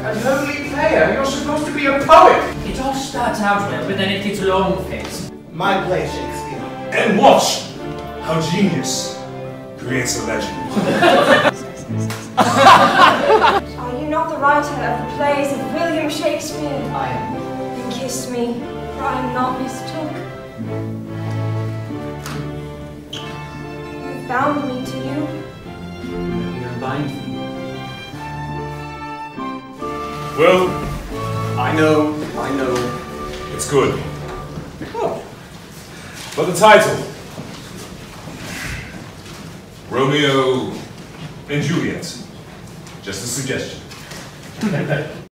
a lonely player. You're supposed to be a poet. It all starts out well, but then it gets long-faced. My play, Shakespeare. And watch how genius creates a legend. Are you not the writer of the plays of William Shakespeare? I am. Then kiss me, for I am not mistook. You bound me to you. You're blind. Well, I know. It's good. Oh. But the title, Romeo and Juliet, just a suggestion.